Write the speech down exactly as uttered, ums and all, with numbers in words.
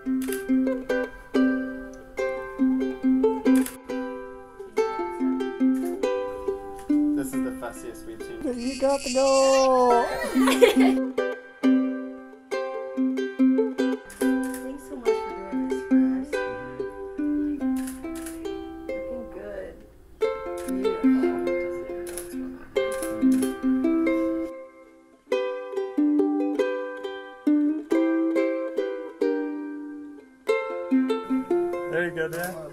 This is the fussiest we've seen. You got the goal! Thanks so much for doing this for us. Looking good. Beautiful. There you go, Dad.